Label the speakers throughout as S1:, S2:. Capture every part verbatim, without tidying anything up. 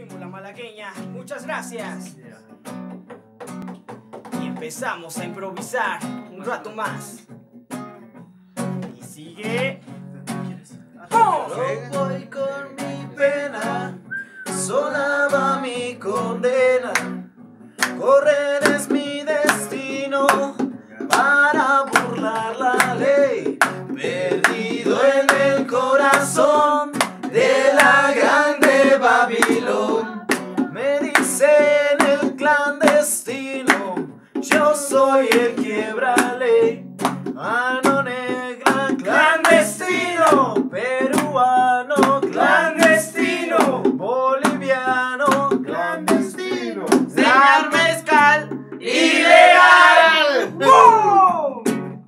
S1: fuimos la malagueña, muchas gracias. Y empezamos a improvisar un rato más. Y sigue. ¡Oh!
S2: Yo voy con mi pena, sola va mi condena. Correr es mi destino para burlar la ley. Perdido en el corazón de la grande Babilón. Me dicen el clandestino, yo soy el quiebra ley. Mano negra, clandestino, peruano, clandestino, boliviano, clandestino, señor mezcal, ilegal.
S1: ¡Boom!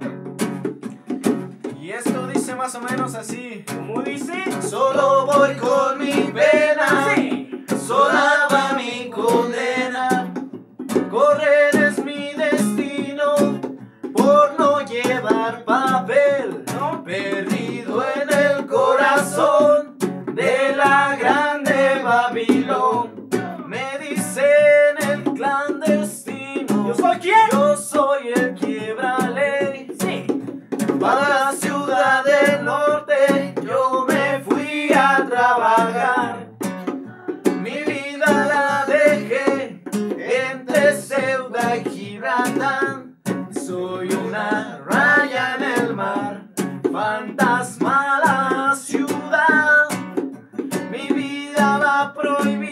S2: Y esto dice más o menos así.
S1: ¿Cómo dice?
S2: Solo voy con mi pena,
S1: Sí.
S2: sola va mi condena. Correr es mi destino por no llevar papel.
S1: ¿No?
S2: Perdido en el corazón de la grande Babilón. Me dicen el clandestino.
S1: ¿Yo soy quién?
S2: Yo soy el quiebra ley.
S1: Sí.
S2: Para la ciudad del norte yo me fui a trabajar. Mi vida la dejé entre Ceuta y Gibraltar. Soy una raya en el mar, fantasma la ciudad. Mi vida va prohibida.